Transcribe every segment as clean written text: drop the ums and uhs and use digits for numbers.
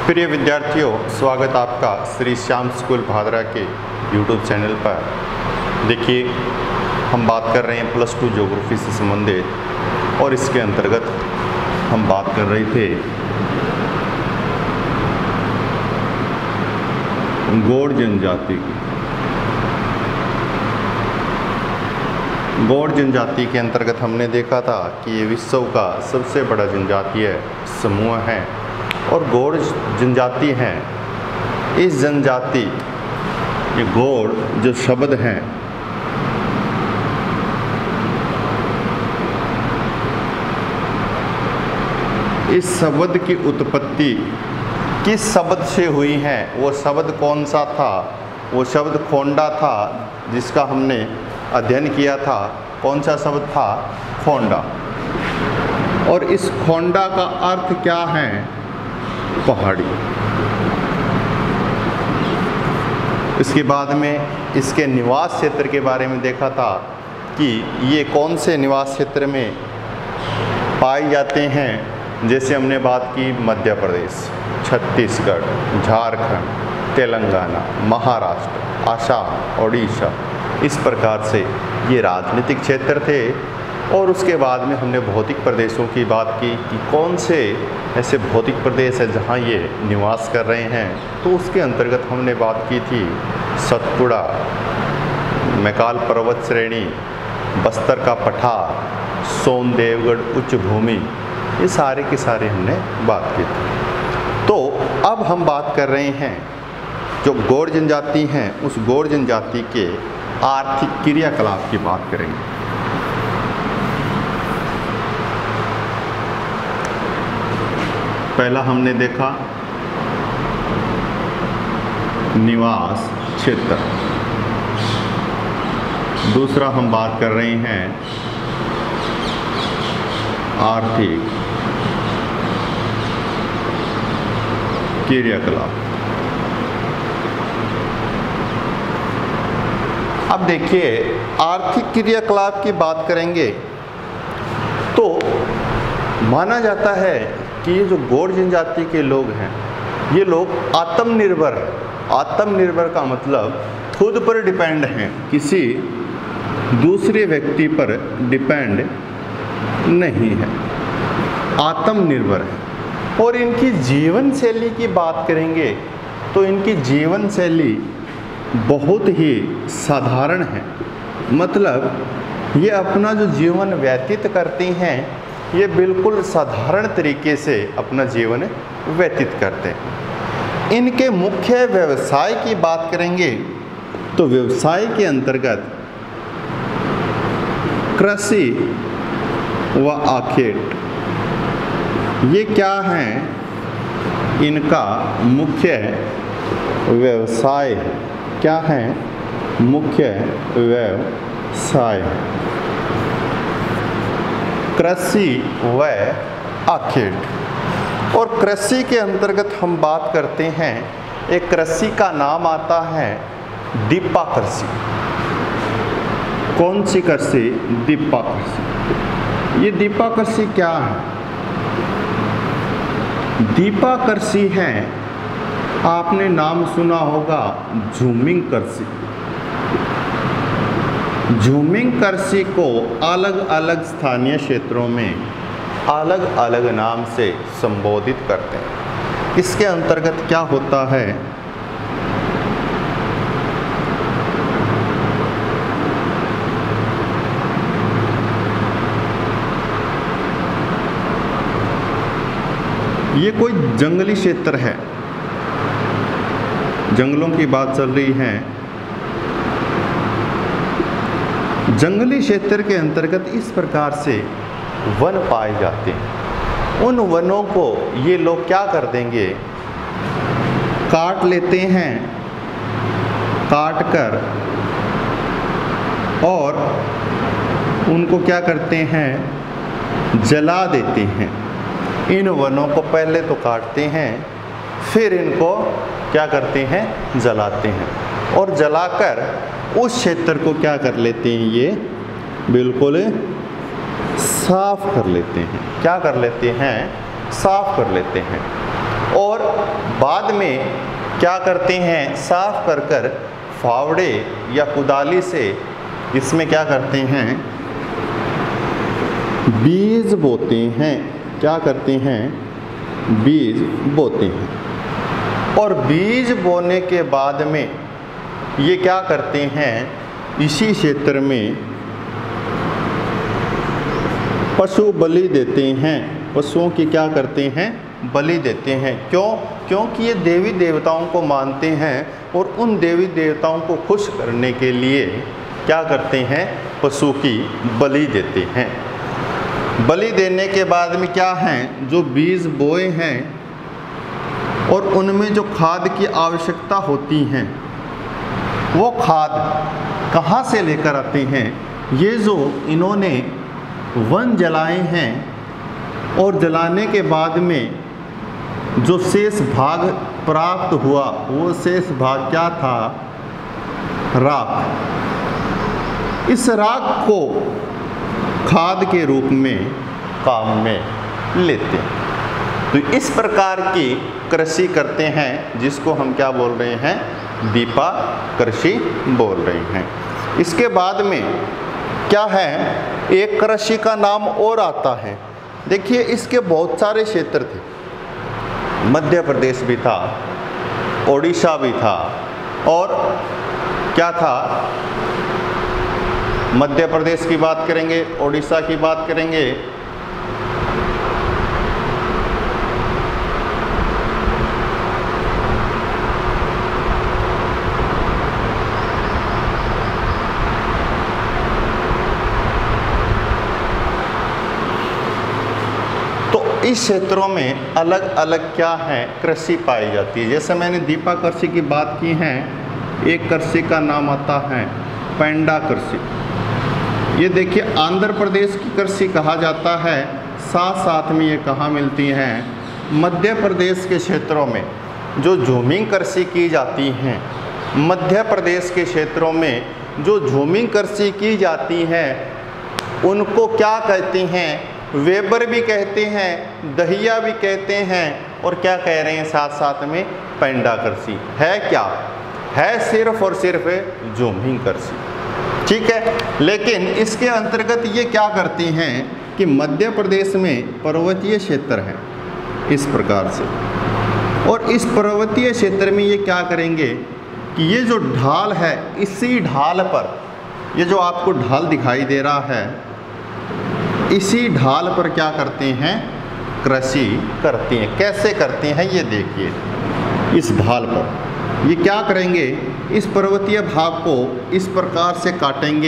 प्रिय विद्यार्थियों, स्वागत आपका श्री श्याम स्कूल भादरा के यूट्यूब चैनल पर। देखिए, हम बात कर रहे हैं +2 ज्योग्राफी से संबंधित, और इसके अंतर्गत हम बात कर रहे थे गौड़ जनजाति की। गौड़ जनजाति के अंतर्गत हमने देखा था कि ये विश्व का सबसे बड़ा जनजातीय समूह है और गौड़ जनजाति हैं। इस जनजाति, ये गौड़ जो शब्द हैं, इस शब्द की उत्पत्ति किस शब्द से हुई है? वो शब्द कौन सा था? वो शब्द खोंडा था, जिसका हमने अध्ययन किया था। कौन सा शब्द था? खोंडा। और इस खोंडा का अर्थ क्या है? पहाड़ी। इसके बाद में इसके निवास क्षेत्र के बारे में देखा था कि ये कौन से निवास क्षेत्र में पाए जाते हैं। जैसे हमने बात की मध्य प्रदेश, छत्तीसगढ़, झारखंड, तेलंगाना, महाराष्ट्र, असम, ओडिशा। इस प्रकार से ये राजनीतिक क्षेत्र थे। और उसके बाद में हमने भौतिक प्रदेशों की बात की कि कौन से ऐसे भौतिक प्रदेश है जहाँ ये निवास कर रहे हैं। तो उसके अंतर्गत हमने बात की थी सतपुड़ा, मैकाल पर्वत श्रेणी, बस्तर का पठार, सोनदेवगढ़ उच्च भूमि, ये सारे के सारे हमने बात की थी। तो अब हम बात कर रहे हैं जो गौड़ जनजाति हैं, उस गौड़ जनजाति के आर्थिक क्रियाकलाप की बात करेंगे। पहला हमने देखा निवास क्षेत्र, दूसरा हम बात कर रहे हैं आर्थिक क्रियाकलाप। अब देखिए, आर्थिक क्रियाकलाप की बात करेंगे तो माना जाता है कि ये जो गौड़ जनजाति के लोग हैं, ये लोग आत्मनिर्भर हैं। आत्मनिर्भर का मतलब खुद पर डिपेंड हैं, किसी दूसरे व्यक्ति पर डिपेंड नहीं है, आत्मनिर्भर है। और इनकी जीवन शैली की बात करेंगे तो इनकी जीवन शैली बहुत ही साधारण है। मतलब ये अपना जो जीवन व्यतीत करती हैं, ये बिल्कुल साधारण तरीके से अपना जीवन व्यतीत करते हैं। इनके मुख्य व्यवसाय की बात करेंगे तो व्यवसाय के अंतर्गत कृषि व आखेट, ये क्या हैं? इनका मुख्य व्यवसाय है। क्या है? मुख्य व्यवसाय, कृषि व आखेट। और कृषि के अंतर्गत हम बात करते हैं, एक कृषि का नाम आता है दीपा कृषि। कौन सी कृषि? दीपा कृषि। ये दीपा कृषि क्या है? दीपा कृषि है, आपने नाम सुना होगा झूमिंग कृषि। झूमिंग कृषि को अलग अलग स्थानीय क्षेत्रों में अलग अलग नाम से संबोधित करते हैं। इसके अंतर्गत क्या होता है? ये कोई जंगली क्षेत्र है, जंगलों की बात चल रही है। जंगली क्षेत्र के अंतर्गत इस प्रकार से वन पाए जाते हैं। उन वनों को ये लोग क्या कर देंगे? काट लेते हैं, काट कर और उनको क्या करते हैं? जला देते हैं। इन वनों को पहले तो काटते हैं, फिर इनको क्या करते हैं? जलाते हैं। और जलाकर उस क्षेत्र को क्या कर लेते हैं? ये बिल्कुल साफ कर लेते हैं। क्या कर लेते हैं? साफ कर लेते हैं। और बाद में क्या करते हैं, साफ कर कर फावड़े या कुदाली से इसमें क्या करते हैं, बीज बोते हैं। क्या करते हैं, बीज बोते हैं। और बीज बोने के बाद में ये क्या करते हैं, इसी क्षेत्र में पशु बलि देते हैं। पशुओं की क्या करते हैं, बलि देते हैं। क्यों? क्योंकि ये देवी देवताओं को मानते हैं और उन देवी देवताओं को खुश करने के लिए क्या करते हैं, पशु की बलि देते हैं। बलि देने के बाद में क्या हैं, जो बीज बोए हैं और उनमें जो खाद की आवश्यकता होती हैं, वो खाद कहाँ से लेकर आते हैं, ये जो इन्होंने वन जलाए हैं और जलाने के बाद में जो शेष भाग प्राप्त हुआ, वो शेष भाग क्या था, राख। इस राख को खाद के रूप में काम में लेते हैं। तो इस प्रकार की कृषि करते हैं, जिसको हम क्या बोल रहे हैं, दीपा कृषि बोल रहे हैं। इसके बाद में क्या है, एक कृषि का नाम और आता है। देखिए, इसके बहुत सारे क्षेत्र थे। मध्य प्रदेश भी था, ओडिशा भी था, और क्या था, मध्य प्रदेश की बात करेंगे, ओडिशा की बात करेंगे, इस क्षेत्रों में अलग अलग क्या है, कृषि पाई जाती है। जैसे मैंने दीपा कृषि की बात की है, एक कृषि का नाम आता है पेंडा कृषि। ये देखिए, आंध्र प्रदेश की कृषि कहा जाता है। साथ साथ में ये कहाँ मिलती हैं, मध्य प्रदेश के क्षेत्रों में जो झूमिंग कृषि की जाती हैं। मध्य प्रदेश के क्षेत्रों में जो झूमिंग कृषि की जाती है, उनको क्या कहते हैं, वेबर भी कहते हैं, दहिया भी कहते हैं, और क्या कह रहे हैं साथ साथ में, पेंडा कृषि। है क्या है, सिर्फ और सिर्फ झूमिंग कृषि। ठीक है, लेकिन इसके अंतर्गत ये क्या करते हैं कि मध्य प्रदेश में पर्वतीय क्षेत्र है इस प्रकार से, और इस पर्वतीय क्षेत्र में ये क्या करेंगे कि ये जो ढाल है, इसी ढाल पर, ये जो आपको ढाल दिखाई दे रहा है, इसी ढाल पर क्या करते हैं, कृषि करते हैं। कैसे करते हैं ये देखिए, इस ढाल पर ये क्या करेंगे, इस पर्वतीय भाग को इस प्रकार से काटेंगे,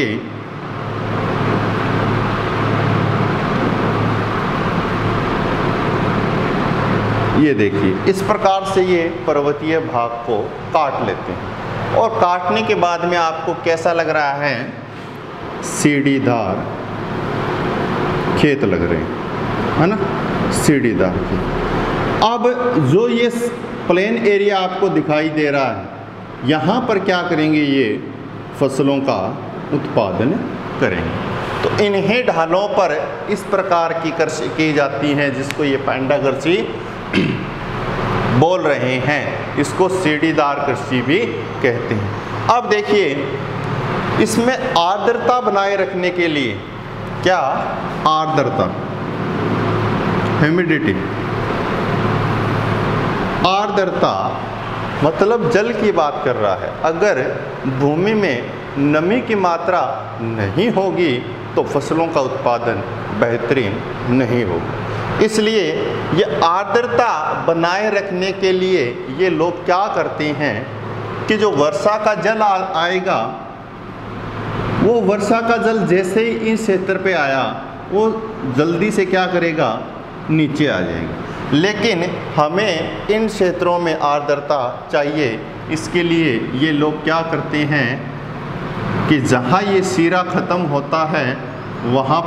ये देखिए, इस प्रकार से ये पर्वतीय भाग को काट लेते हैं। और काटने के बाद में आपको कैसा लग रहा है, सीढ़ीदार खेत लग रहे हैं, है ना, सीढ़ीदार खेत। अब जो ये प्लेन एरिया आपको दिखाई दे रहा है, यहाँ पर क्या करेंगे, ये फसलों का उत्पादन करेंगे। तो इन्हीं ढालों पर इस प्रकार की कृषि की जाती है, जिसको ये पेंडा कृषि बोल रहे हैं। इसको सीढ़ीदार कृषि भी कहते हैं। अब देखिए, इसमें आर्द्रता बनाए रखने के लिए, क्या आर्द्रता, ह्यूमिडिटी, आर्द्रता मतलब जल की बात कर रहा है। अगर भूमि में नमी की मात्रा नहीं होगी तो फसलों का उत्पादन बेहतरीन नहीं होगा। इसलिए ये आर्द्रता बनाए रखने के लिए ये लोग क्या करते हैं कि जो वर्षा का जल आएगा, वो वर्षा का जल जैसे ही इस क्षेत्र पे आया, वो जल्दी से क्या करेगा, नीचे आ जाएगा। लेकिन हमें इन क्षेत्रों में आर्द्रता चाहिए। इसके लिए ये लोग क्या करते हैं कि जहाँ ये सीरा ख़त्म होता है, वहाँ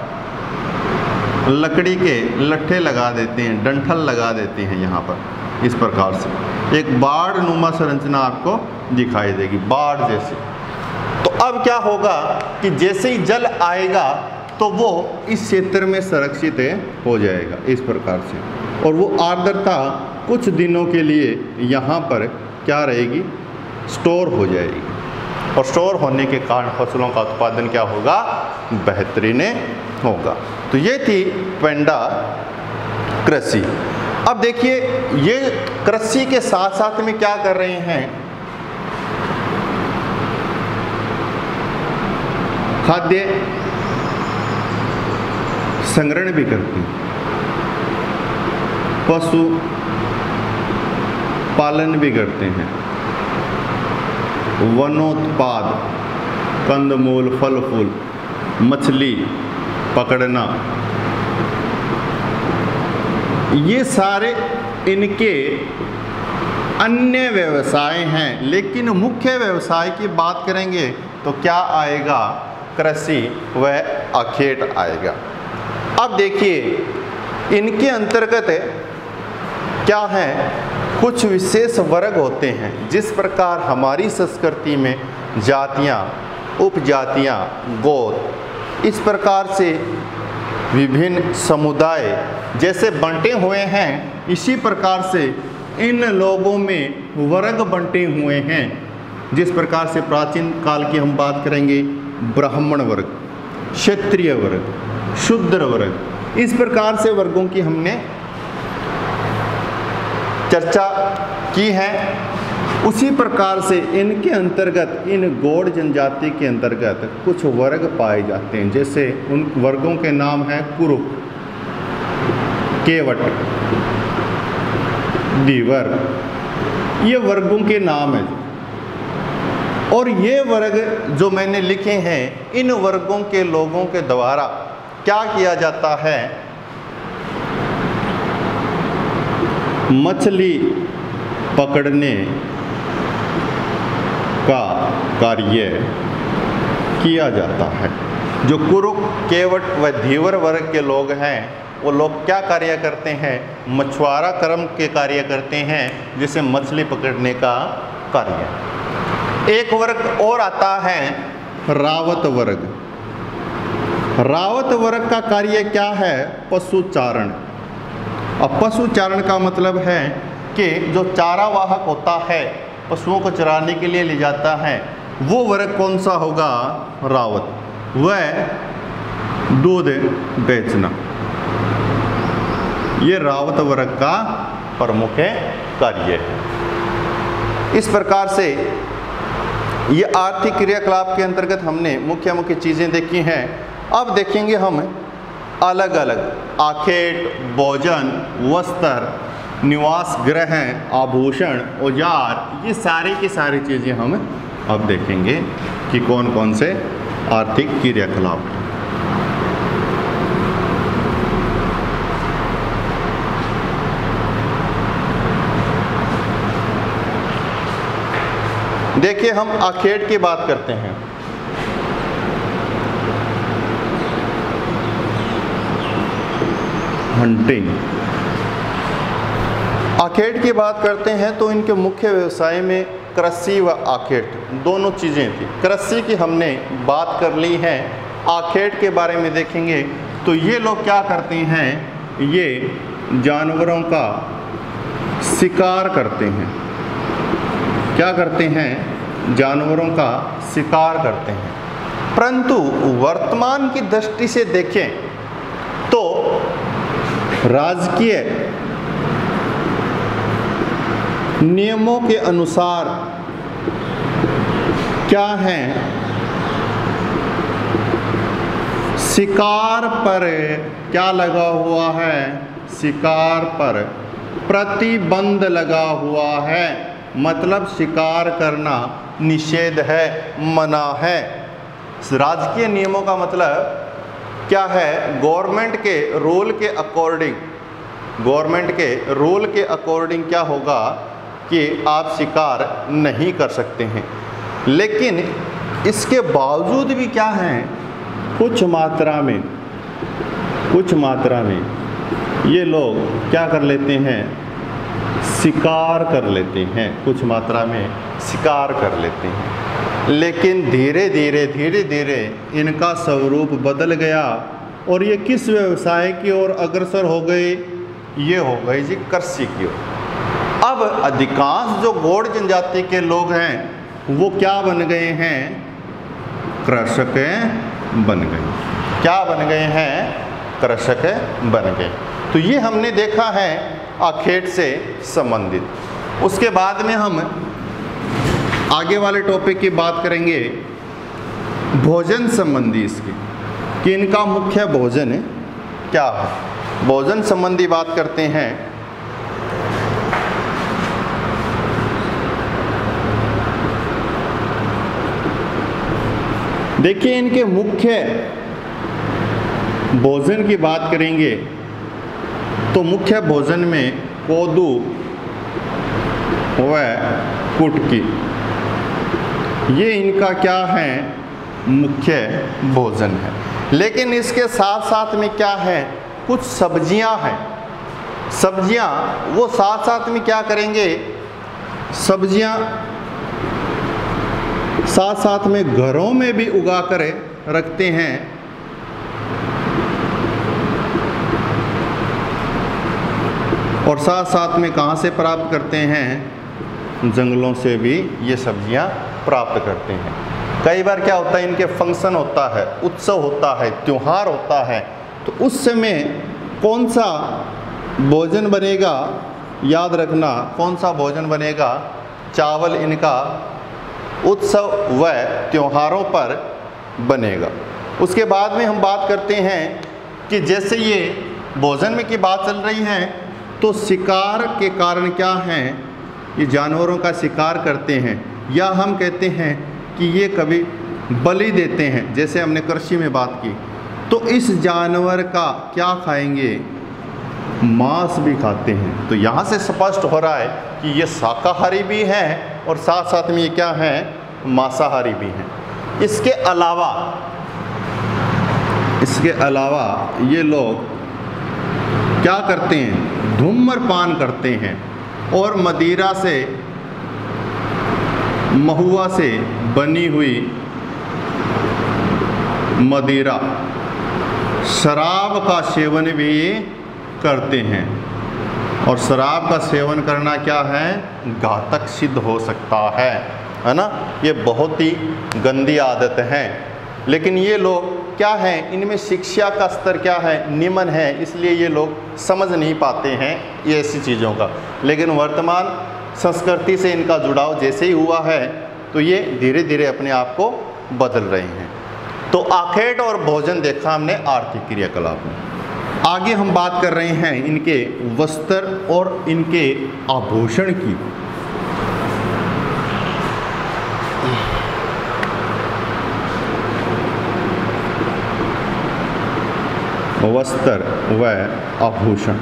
पर लकड़ी के लट्ठे लगा देते हैं, डंठल लगा देते हैं। यहाँ पर इस प्रकार से एक बाढ़ नुमा संरचना आपको दिखाई देगी, बाढ़ जैसे। तो अब क्या होगा कि जैसे ही जल आएगा तो वो इस क्षेत्र में संरक्षित हो जाएगा इस प्रकार से, और वो आर्द्रता कुछ दिनों के लिए यहाँ पर क्या रहेगी, स्टोर हो जाएगी, और स्टोर होने के कारण फसलों का उत्पादन क्या होगा, बेहतरीन होगा। तो ये थी पेंडा कृषि। अब देखिए ये कृषि के साथ साथ में क्या कर रहे हैं, खाद्य संग्रहण भी करते हैं, पशु पालन भी करते हैं, वनोत्पाद, कंदमूल, फल फूल, मछली पकड़ना, ये सारे इनके अन्य व्यवसाय हैं। लेकिन मुख्य व्यवसाय की बात करेंगे तो क्या आएगा, कृषि व आखेट आएगा। अब देखिए इनके अंतर्गत क्या है, कुछ विशेष वर्ग होते हैं। जिस प्रकार हमारी संस्कृति में जातियाँ, उपजातियाँ, गोत्र, इस प्रकार से विभिन्न समुदाय जैसे बंटे हुए हैं, इसी प्रकार से इन लोगों में वर्ग बंटे हुए हैं। जिस प्रकार से प्राचीन काल की हम बात करेंगे, ब्राह्मण वर्ग, क्षत्रिय वर्ग, शूद्र वर्ग, इस प्रकार से वर्गों की हमने चर्चा की है। उसी प्रकार से इनके अंतर्गत, इन गौड़ जनजाति के अंतर्गत कुछ वर्ग पाए जाते हैं। जैसे उन वर्गों के नाम हैं कुरुक, केवट, धीवर, ये वर्गों के नाम हैं। और ये वर्ग जो मैंने लिखे हैं, इन वर्गों के लोगों के द्वारा क्या किया जाता है, मछली पकड़ने का कार्य किया जाता है। जो कुरुक, केवट व धीवर वर्ग के लोग हैं, वो लोग क्या कार्य करते हैं, मछुआरा कर्म के कार्य करते हैं, जैसे मछली पकड़ने का कार्य। एक वर्ग और आता है रावत वर्ग। रावत वर्ग का कार्य क्या है, पशुचारण। अब पशुचारण का मतलब है कि जो चारावाहक होता है, पशुओं को चराने के लिए ले जाता है, वो वर्ग कौन सा होगा, रावत। वह दूध बेचना, ये रावत वर्ग का प्रमुख कार्य है। इस प्रकार से ये आर्थिक क्रियाकलाप के अंतर्गत हमने मुख्य मुख्य चीज़ें देखी हैं। अब देखेंगे हम अलग अलग आखेट, भोजन, वस्त्र, निवास गृह, आभूषण, औजार, ये सारी की सारी चीज़ें हम अब देखेंगे कि कौन कौन से आर्थिक क्रियाकलाप हैं। देखिए हम आखेट की बात करते हैं। हंटिंग, आखेट की बात करते हैं तो इनके मुख्य व्यवसाय में कृषि व आखेट दोनों चीज़ें थी। कृषि की हमने बात कर ली है, आखेट के बारे में देखेंगे तो ये लोग क्या करते हैं, ये जानवरों का शिकार करते हैं। क्या करते हैं, जानवरों का शिकार करते हैं। परंतु वर्तमान की दृष्टि से देखें तो राजकीय नियमों के अनुसार क्या है, शिकार पर क्या लगा हुआ है, शिकार पर प्रतिबंध लगा हुआ है। मतलब शिकार करना निषेध है, मना है। राजकीय नियमों का मतलब क्या है, गवर्नमेंट के रूल के अकॉर्डिंग, गवर्नमेंट के रूल के अकॉर्डिंग क्या होगा कि आप शिकार नहीं कर सकते हैं। लेकिन इसके बावजूद भी क्या है, कुछ मात्रा में ये लोग क्या कर लेते हैं, शिकार कर लेते हैं, कुछ मात्रा में शिकार कर लेते हैं। लेकिन धीरे धीरे इनका स्वरूप बदल गया और ये किस व्यवसाय की ओर अग्रसर हो गए, ये हो गए जी कृषि की ओर। अब अधिकांश जो गौड़ जनजाति के लोग हैं वो क्या बन गए हैं? कृषक बन गए। क्या बन गए हैं? कृषक बन गए। तो ये हमने देखा है आखेट से संबंधित। उसके बाद में हम आगे वाले टॉपिक की बात करेंगे भोजन संबंधी इसकी, कि इनका मुख्य भोजन क्या है। भोजन संबंधी बात करते हैं। देखिए इनके मुख्य भोजन की बात करेंगे तो मुख्य भोजन में कोदू व कुटकी, ये इनका क्या है? मुख्य भोजन है। लेकिन इसके साथ साथ में क्या है? कुछ सब्जियां हैं। सब्जियां वो साथ साथ में क्या करेंगे? सब्जियां साथ साथ में घरों में भी उगा कर रखते हैं। और साथ साथ में कहाँ से प्राप्त करते हैं? जंगलों से भी ये सब्जियां प्राप्त करते हैं। कई बार क्या होता है, इनके फंक्शन होता है, उत्सव होता है, त्योहार होता है, तो उस समय कौन सा भोजन बनेगा? याद रखना, कौन सा भोजन बनेगा? चावल इनका उत्सव व त्योहारों पर बनेगा। उसके बाद में हम बात करते हैं कि जैसे ये भोजन में की बात चल रही है तो शिकार के कारण क्या हैं? ये जानवरों का शिकार करते हैं, या हम कहते हैं कि ये कभी बलि देते हैं। जैसे हमने कृषि में बात की, तो इस जानवर का क्या खाएंगे? मांस भी खाते हैं। तो यहाँ से स्पष्ट हो रहा है कि ये शाकाहारी भी हैं और साथ साथ में ये क्या हैं? मांसाहारी भी हैं। इसके अलावा ये लोग क्या करते हैं? धूम्रपान करते हैं और मदिरा से, महुआ से बनी हुई मदिरा, शराब का सेवन भी करते हैं। और शराब का सेवन करना क्या है? घातक सिद्ध हो सकता है ना। ये बहुत ही गंदी आदत है। लेकिन ये लोग क्या है? इनमें शिक्षा का स्तर क्या है? निम्न है, इसलिए ये लोग समझ नहीं पाते हैं ये ऐसी चीज़ों का। लेकिन वर्तमान संस्कृति से इनका जुड़ाव जैसे ही हुआ है तो ये धीरे धीरे अपने आप को बदल रहे हैं। तो आखेट और भोजन देखा हमने आर्थिक क्रियाकलाप में। आगे हम बात कर रहे हैं इनके वस्त्र और इनके आभूषण की। वस्त्र व आभूषण।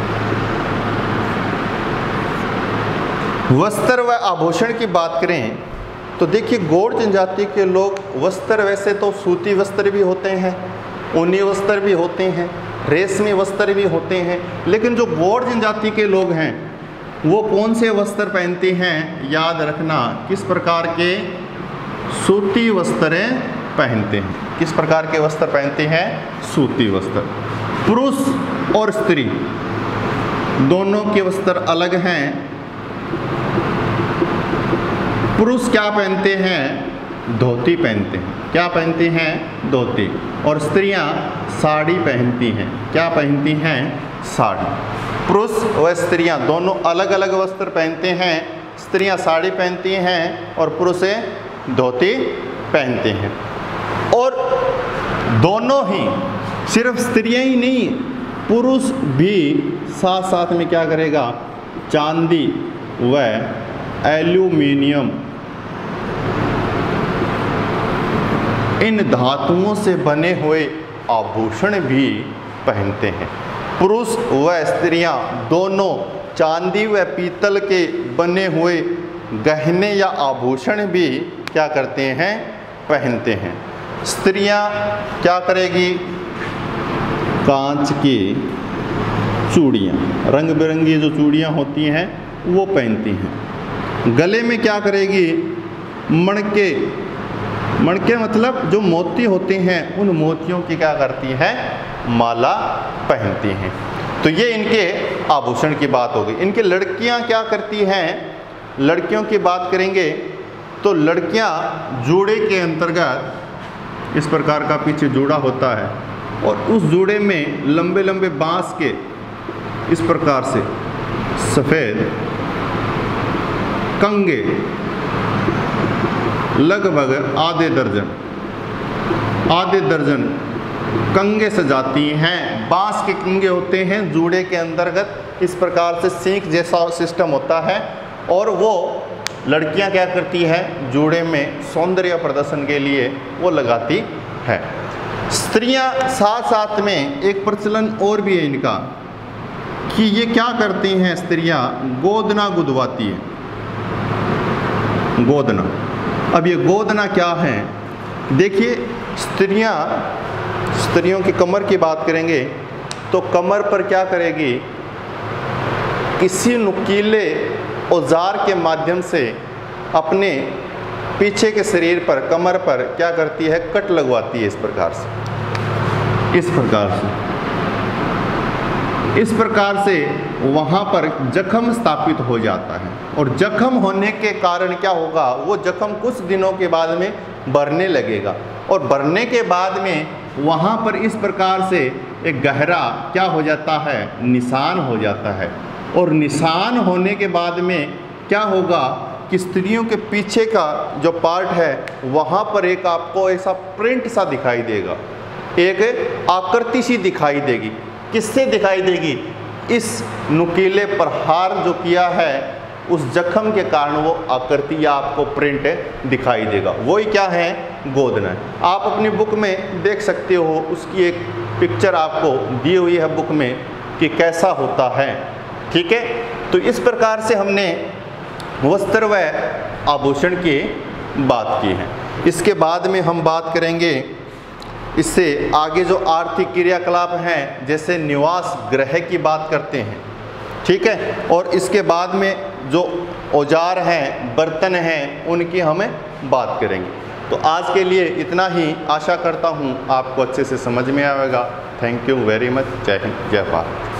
वस्त्र व आभूषण की बात करें तो देखिए गौड़ जनजाति के लोग वस्त्र वैसे तो सूती वस्त्र भी होते हैं, ऊनी वस्त्र भी होते हैं, रेशमी वस्त्र भी होते हैं। लेकिन जो गौड़ जनजाति के लोग हैं वो कौन से वस्त्र पहनते हैं? याद रखना, किस प्रकार के? सूती वस्त्र पहनते हैं। किस प्रकार के वस्त्र पहनते हैं? सूती वस्त्र। पुरुष और स्त्री दोनों के वस्त्र अलग हैं। पुरुष क्या पहनते हैं? धोती पहनते हैं। क्या पहनते हैं? धोती। और स्त्रियां साड़ी पहनती हैं। क्या पहनती हैं? साड़ी। पुरुष व स्त्रियां दोनों अलग अलग वस्त्र पहनते हैं। स्त्रियां साड़ी पहनती हैं और पुरुष धोती पहनते हैं। और दोनों ही, सिर्फ स्त्रियां ही नहीं, पुरुष भी साथ साथ में क्या करेगा? चांदी व एल्यूमिनियम, इन धातुओं से बने हुए आभूषण भी पहनते हैं। पुरुष व स्त्रियां दोनों चांदी व पीतल के बने हुए गहने या आभूषण भी क्या करते हैं? पहनते हैं। स्त्रियां क्या करेगी? कांच की चूड़ियाँ, रंग बिरंगी जो चूड़ियाँ होती हैं वो पहनती हैं। गले में क्या करेगी? मणके। मणके मतलब जो मोती होते हैं उन मोतियों की क्या करती हैं? माला पहनती हैं। तो ये इनके आभूषण की बात हो गई। इनके लड़कियां क्या करती हैं, लड़कियों की बात करेंगे तो लड़कियां जूड़े के अंतर्गत इस प्रकार का पीछे जूड़ा होता है और उस जूड़े में लंबे लंबे बांस के इस प्रकार से सफ़ेद कंगे लगभग आधे दर्जन कंगे सजाती हैं। बांस के कंगे होते हैं जूड़े के अंतर्गत, इस प्रकार से सींक जैसा सिस्टम होता है और वो लड़कियां क्या करती हैं, जूड़े में सौंदर्य प्रदर्शन के लिए वो लगाती है। स्त्रियां साथ साथ में एक प्रचलन और भी है इनका कि ये क्या करती हैं, स्त्रियां गोदना गुदवाती हैं। गोदना, अब ये गोदना क्या है, देखिए स्त्रियों की कमर की बात करेंगे तो कमर पर क्या करेगी, किसी नुकीले औजार के माध्यम से अपने पीछे के शरीर पर, कमर पर क्या करती है, कट लगवाती है। इस प्रकार से वहाँ पर जख्म स्थापित हो जाता है और जख्म होने के कारण क्या होगा, वो जख्म कुछ दिनों के बाद में भरने लगेगा और भरने के बाद में वहाँ पर इस प्रकार से एक गहरा क्या हो जाता है, निशान हो जाता है। और निशान होने के बाद में क्या होगा कि स्त्रियों के पीछे का जो पार्ट है वहाँ पर एक आपको ऐसा प्रिंट सा दिखाई देगा, एक आकृति सी दिखाई देगी। किससे दिखाई देगी, इस नुकीले प्रहार जो किया है उस जख्म के कारण वो आकृति या आपको प्रिंट दिखाई देगा। वही क्या है, गोदना है। आप अपनी बुक में देख सकते हो, उसकी एक पिक्चर आपको दी हुई है बुक में कि कैसा होता है। ठीक है, तो इस प्रकार से हमने वस्त्र व आभूषण की बात की है। इसके बाद में हम बात करेंगे इससे आगे जो आर्थिक क्रियाकलाप हैं, जैसे निवास गृह की बात करते हैं। ठीक है, और इसके बाद में जो औजार हैं, बर्तन हैं, उनकी हमें बात करेंगे। तो आज के लिए इतना ही, आशा करता हूँ आपको अच्छे से समझ में आएगा। Thank you very much. जय हिंद, जय भारत।